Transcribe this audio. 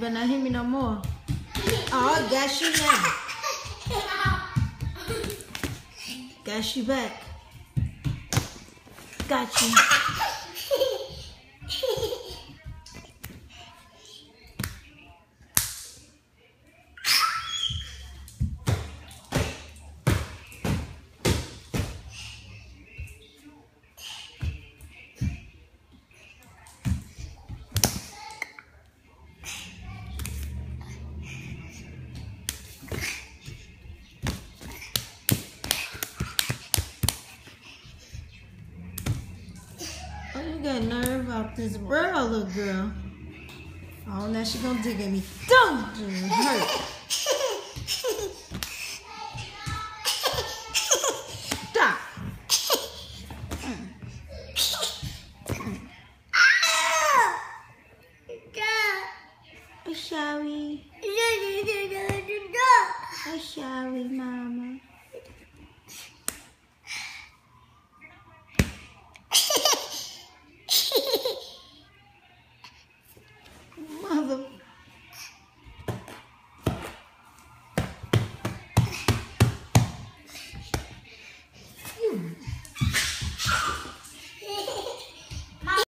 better not hit me no more. Oh, got you now. Got you back. Got you. Oh, you got nerve off this bro, little girl. Oh, now she gonna dig at me. Don't do it. Hurt.